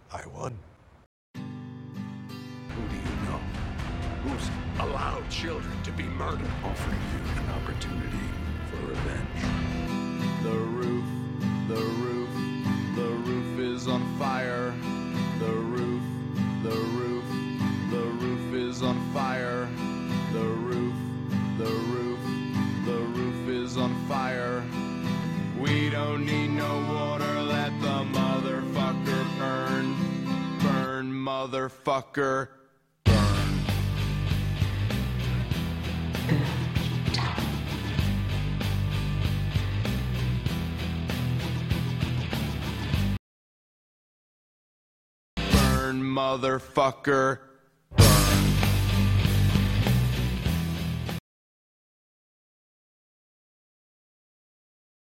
I won. Who do you know? Who's allowed children to be murdered? Offering you an opportunity for revenge. The roof is on fire. The roof is on fire. The roof is on fire. We don't need no water, let the motherfucker burn. Burn, motherfucker, burn. Burn, motherfucker,